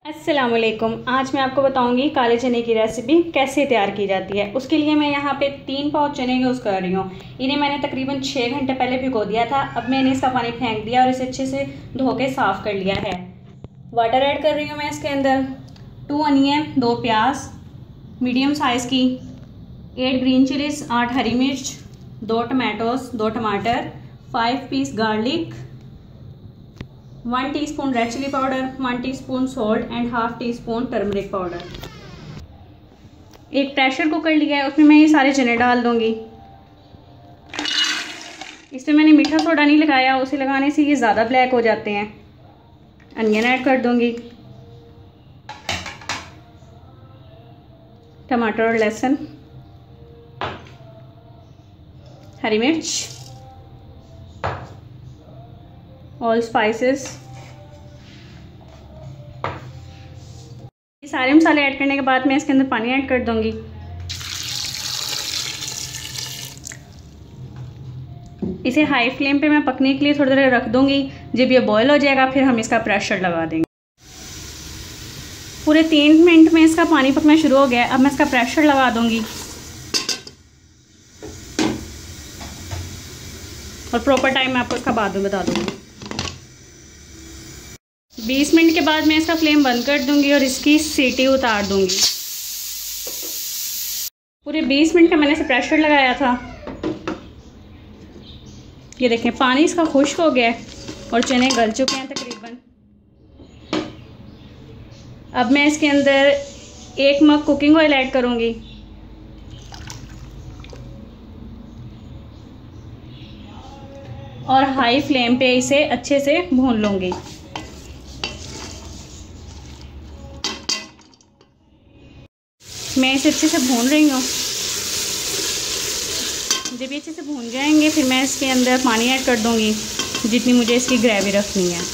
अस्सलामुअलैकुम। आज मैं आपको बताऊंगी काले चने की रेसिपी कैसे तैयार की जाती है। उसके लिए मैं यहाँ पे 3 पाव चने यूज़ कर रही हूँ। इन्हें मैंने तकरीबन 6 घंटे पहले भिगो दिया था। अब मैंने इसका पानी फेंक दिया और इसे अच्छे से धो के साफ़ कर लिया है। वाटर ऐड कर रही हूँ मैं इसके अंदर। 2 अनियन, 2 प्याज मीडियम साइज़ की, 8 ग्रीन चिलीज, 8 हरी मिर्च, 2 टमाटोस, 2 टमाटर, 5 piece garlic, 1 teaspoon red chilli powder, 1 teaspoon salt and half teaspoon turmeric powder. एक प्रेशर कुकर लिया है, उसमें मैं ये सारे चने डाल दूंगी। इसमें मैंने मीठा सोडा नहीं लगाया, उसे लगाने से ये ज़्यादा ब्लैक हो जाते हैं। अनियन ऐड कर दूंगी, टमाटर और लहसुन, हरी मिर्च, ऑल स्पाइसेस। ये सारे मसाले ऐड करने के बाद मैं इसके अंदर पानी ऐड कर दूंगी। इसे हाई फ्लेम पे मैं पकने के लिए थोड़ी देर रख दूंगी। जब ये बॉईल हो जाएगा फिर हम इसका प्रेशर लगा देंगे। पूरे 3 मिनट में इसका पानी पकना शुरू हो गया। अब मैं इसका प्रेशर लगा दूंगी और प्रॉपर टाइम मैं आपको इसका बाद में बता दूंगी। 20 मिनट के बाद मैं इसका फ्लेम बंद कर दूंगी और इसकी सीटी उतार दूंगी। पूरे 20 मिनट का मैंने इसे प्रेशर लगाया था। ये देखें पानी इसका खुश्क हो गया है और चने गल चुके हैं तकरीबन। अब मैं इसके अंदर 1 मग कुकिंग ऑयल ऐड करूंगी और हाई फ्लेम पे इसे अच्छे से भून लूंगी। मैं इसे अच्छे से भून रही हूँ। जब ये अच्छे से भून जाएंगे फिर मैं इसके अंदर पानी ऐड कर दूंगी जितनी मुझे इसकी ग्रेवी रखनी है।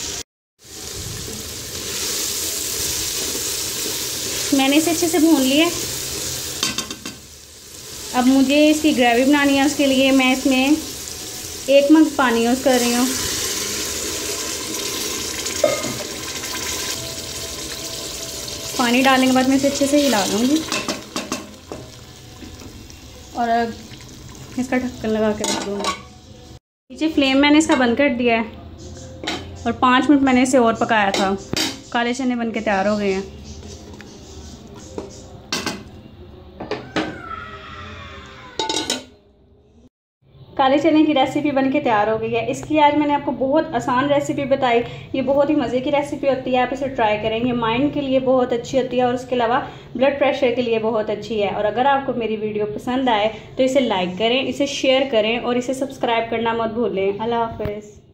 मैंने इसे अच्छे से भून लिया। अब मुझे इसकी ग्रेवी बनानी है। उसके लिए मैं इसमें 1 मग पानी यूज़ कर रही हूँ। पानी डालने के बाद मैं इसे अच्छे से हिला लूँगी और इसका ढक्कन लगा के रख दूँगी। नीचे फ्लेम मैंने इसका बंद कर दिया है और 5 मिनट मैंने इसे और पकाया था। काले चने बन के तैयार हो गए हैं। काले चने की रेसिपी बनके तैयार हो गई है। इसकी आज मैंने आपको बहुत आसान रेसिपी बताई। ये बहुत ही मज़े की रेसिपी होती है। आप इसे ट्राई करेंगे, माइंड के लिए बहुत अच्छी होती है और उसके अलावा ब्लड प्रेशर के लिए बहुत अच्छी है। और अगर आपको मेरी वीडियो पसंद आए तो इसे लाइक करें, इसे शेयर करें और इसे सब्सक्राइब करना मत भूलें। अल्लाह हाफ़िज़।